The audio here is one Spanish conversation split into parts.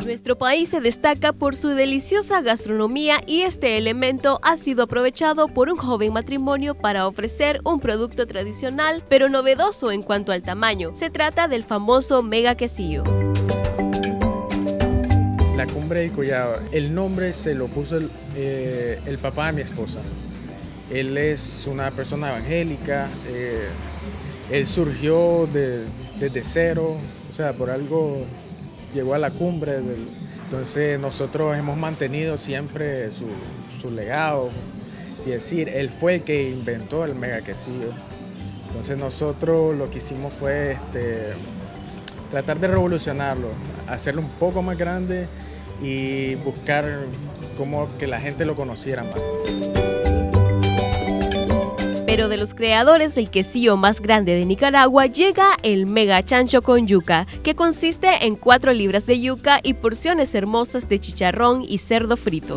Nuestro país se destaca por su deliciosa gastronomía y este elemento ha sido aprovechado por un joven matrimonio para ofrecer un producto tradicional pero novedoso en cuanto al tamaño. Se trata del famoso mega quesillo. La Cumbre del Collado, el nombre se lo puso el papá de mi esposa. Él es una persona evangélica, él surgió desde cero, o sea, por algo llegó a la cumbre. Entonces nosotros hemos mantenido siempre su legado. Es decir, él fue el que inventó el mega quesillo. Entonces nosotros lo que hicimos fue tratar de revolucionarlo, hacerlo un poco más grande y buscar cómo que la gente lo conociera más. Pero de los creadores del quesillo más grande de Nicaragua llega el mega chancho con yuca, que consiste en 4 libras de yuca y porciones hermosas de chicharrón y cerdo frito.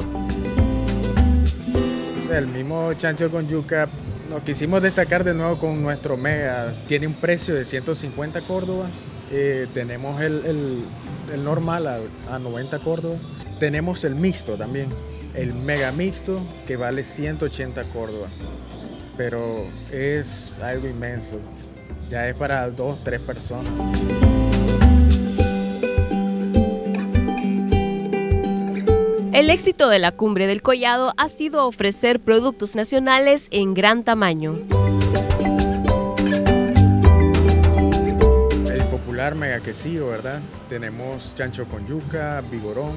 O sea, el mismo chancho con yuca nos quisimos destacar de nuevo con nuestro mega. Tiene un precio de 150 córdobas. Tenemos el normal a 90 córdobas. Tenemos el mixto también, el mega mixto, que vale 180 córdobas. Pero es algo inmenso, ya es para 2 o 3 personas. El éxito de la Cumbre del Collado ha sido ofrecer productos nacionales en gran tamaño. El popular mega quesillo, ¿verdad? Tenemos chancho con yuca, vigorón.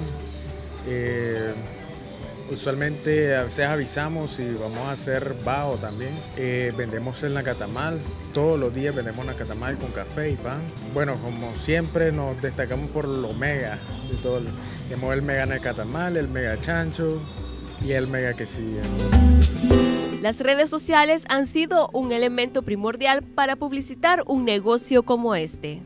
Usualmente a veces avisamos y vamos a hacer bao también. Vendemos el nacatamal, todos los días vendemos nacatamal con café y pan. Bueno, como siempre nos destacamos por lo mega de todo. Tenemos el mega nacatamal, el mega chancho y el mega quesillo. Las redes sociales han sido un elemento primordial para publicitar un negocio como este.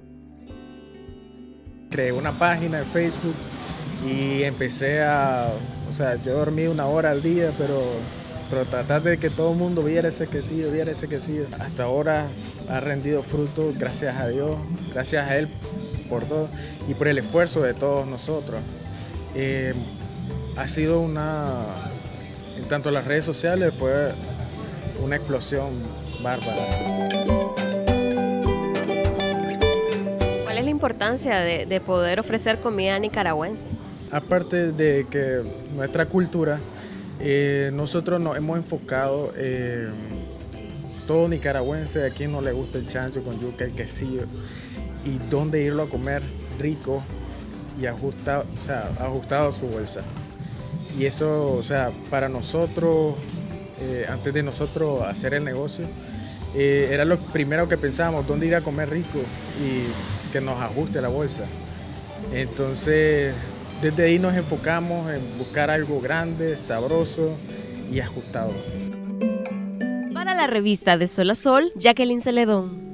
Creé una página en Facebook y empecé o sea, yo dormí 1 hora al día, pero tratar de que todo el mundo viera ese quesillo. Hasta ahora ha rendido fruto, gracias a Dios, gracias a Él por todo y por el esfuerzo de todos nosotros. Ha sido en tanto las redes sociales, fue una explosión bárbara. ¿Cuál es la importancia de poder ofrecer comida nicaragüense? Aparte de que nuestra cultura, nosotros nos hemos enfocado, todo nicaragüense, a quien no le gusta el chancho con yuca, el quesillo, y dónde irlo a comer rico y ajustado a su bolsa. Y eso, o sea, para nosotros, antes de nosotros hacer el negocio, era lo primero que pensábamos, dónde ir a comer rico y que nos ajuste a la bolsa. Entonces, desde ahí nos enfocamos en buscar algo grande, sabroso y ajustado. Para la revista de Sol a Sol, Jacqueline Celedón.